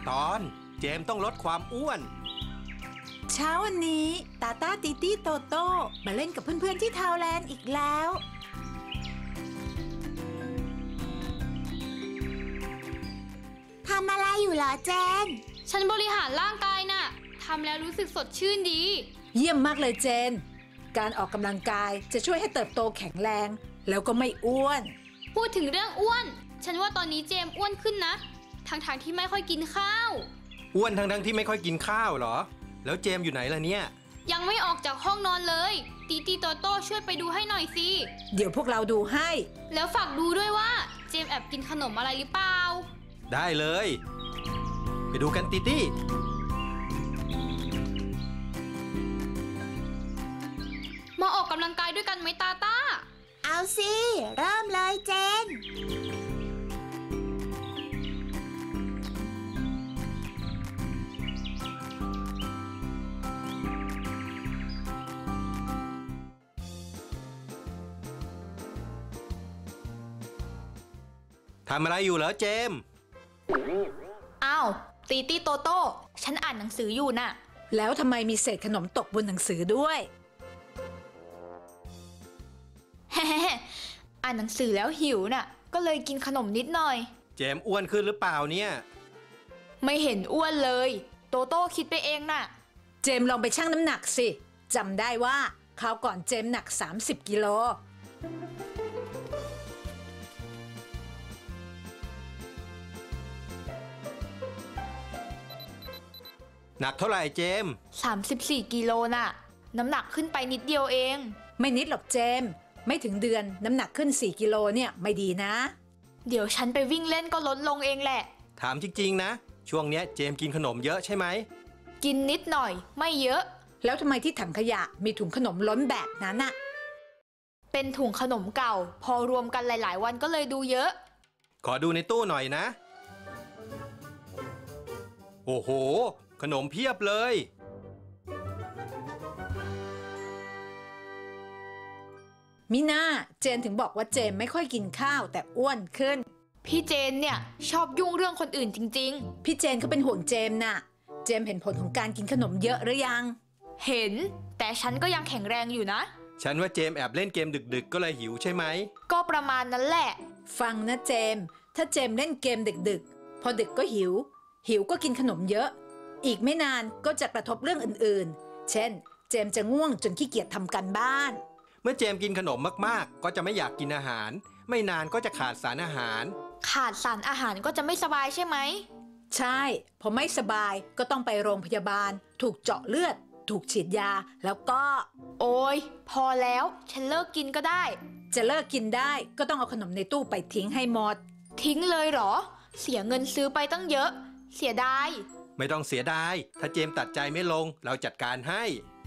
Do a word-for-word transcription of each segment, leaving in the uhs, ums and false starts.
ตอนเจมต้องลดความอ้วนเช้าวันนี้ตาตาติตี้โตโต้มาเล่นกับเพื่อนๆที่ทาวแลนด์อีกแล้วทำอะไรอยู่เหรอเจนฉันบริหารร่างกายน่ะทำแล้วรู้สึกสดชื่นดีเยี่ยมมากเลยเจนการออกกำลังกายจะช่วยให้เติบโตแข็งแรงแล้วก็ไม่อ้วนพูดถึงเรื่องอ้วนฉันว่าตอนนี้เจมอ้วนขึ้นนะทั้งๆที่ไม่ค่อยกินข้าวอ้วนทั้งๆที่ไม่ค่อยกินข้าวเหรอแล้วเจมอยู่ไหนล่ะเนี่ยยังไม่ออกจากห้องนอนเลยตีตีโตโต้ช่วยไปดูให้หน่อยสิเดี๋ยวพวกเราดูให้แล้วฝากดูด้วยว่าเจมแอบกินขนมอะไรหรือเปล่าได้เลยไปดูกันตีตี้มาออกกำลังกายด้วยกันไหมตาต้าเอาสิเริ่มเลยเจนทำอะไรอยู่เหรอเจมอ้าวตีตี้โตโต้ฉันอ่านหนังสืออยู่น่ะแล้วทำไมมีเศษขนมตกบนหนังสือด้วยเฮ้อ่านหนังสือแล้วหิวน่ะก็เลยกินขนมนิดหน่อยเจมอ้วนขึ้นหรือเปล่าเนี่ยไม่เห็นอ้วนเลยโตโต้คิดไปเองน่ะเจมลองไปชั่งน้ำหนักสิจำได้ว่าคราวก่อนเจมหนักสามสิบกิโลหนักเท่าไหร่เจมสามสิบสี่กิโลน่ะน้ำหนักขึ้นไปนิดเดียวเองไม่นิดหรอกเจมไม่ถึงเดือนน้ำหนักขึ้นสี่กิโลเนี่ยไม่ดีนะเดี๋ยวฉันไปวิ่งเล่นก็ลดลงเองแหละถามจริงๆนะช่วงเนี้ยเจมกินขนมเยอะใช่ไหมกินนิดหน่อยไม่เยอะแล้วทำไมที่ถังขยะมีถุงขนมล้นแบบนั้นน่ะเป็นถุงขนมเก่าพอรวมกันหลายๆวันก็เลยดูเยอะขอดูในตู้หน่อยนะโอ้โหขนมเพียบเลยมิน่าเจนถึงบอกว่าเจมไม่ค่อยกินข้าวแต่อ้วนขึ้นพี่เจนเนี่ยชอบยุ่งเรื่องคนอื่นจริงๆพี่เจนเขาเป็นห่วงเจมน่ะเจมเห็นผลของการกินขนมเยอะหรือยังเห็นแต่ฉันก็ยังแข็งแรงอยู่นะฉันว่าเจมแอบเล่นเกมดึกๆก็เลยหิวใช่ไหมก็ประมาณนั้นแหละฟังนะเจมถ้าเจมเล่นเกมดึกๆพอดึกก็หิวหิวก็กินขนมเยอะอีกไม่นานก็จะกระทบเรื่องอื่นๆเช่นเจมจะง่วงจนขี้เกียจทำการบ้านเมื่อเจมกินขนมมากๆก็จะไม่อยากกินอาหารไม่นานก็จะขาดสารอาหารขาดสารอาหารก็จะไม่สบายใช่ไหมใช่พอไม่สบายก็ต้องไปโรงพยาบาลถูกเจาะเลือดถูกฉีดยาแล้วก็โอ๊ยพอแล้วฉันเลิกกินก็ได้จะเลิกกินได้ก็ต้องเอาขนมในตู้ไปทิ้งให้หมดทิ้งเลยเหรอเสียเงินซื้อไปตั้งเยอะเสียดายไม่ต้องเสียดายถ้าเจมตัดใจไม่ลงเราจัดการให้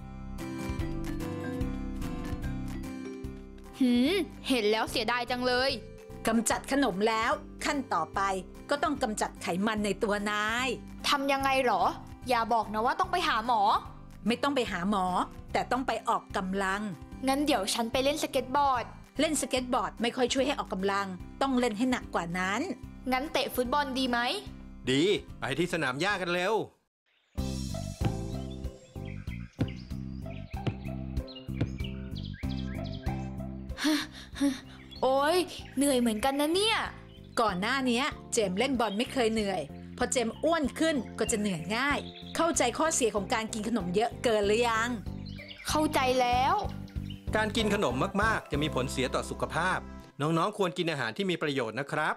หืมเห็นแล้วเสียดายจังเลยกำจัดขนมแล้วขั้นต่อไปก็ต้องกำจัดไขมันในตัวนายทำยังไงหรออย่าบอกนะว่าต้องไปหาหมอไม่ต้องไปหาหมอแต่ต้องไปออกกำลังงั้นเดี๋ยวฉันไปเล่นสเก็ตบอร์ดเล่นสเก็ตบอร์ดไม่ค่อยช่วยให้ออกกำลังต้องเล่นให้หนักกว่านั้นงั้นเตะฟุตบอลดีไหมดีไปที่สนามหญ้ากันเร็วโอ๊ยเหนื่อยเหมือนกันนะเนี่ยก่อนหน้านี้เจมเล่นบอลไม่เคยเหนื่อยพอเจมอ้วนขึ้นก็จะเหนื่อยง่ายเข้าใจข้อเสียของการกินขนมเยอะเกินหรือยังเข้าใจแล้วการกินขนมมากๆจะมีผลเสียต่อสุขภาพน้องๆควรกินอาหารที่มีประโยชน์นะครับ